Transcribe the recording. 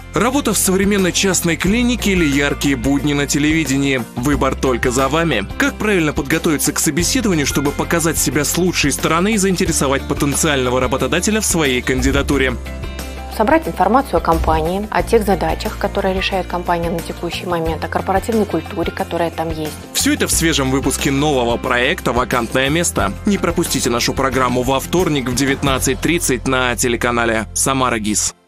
Работа в современной частной клинике или яркие будни на телевидении. Выбор только за вами. Как правильно подготовиться к собеседованию, чтобы показать себя с лучшей стороны и заинтересовать потенциального работодателя в своей кандидатуре? Собрать информацию о компании, о тех задачах, которые решает компания на текущий момент, о корпоративной культуре, которая там есть. Все это в свежем выпуске нового проекта «Вакантное место». Не пропустите нашу программу во вторник в 19:30 на телеканале «Самара ГИС».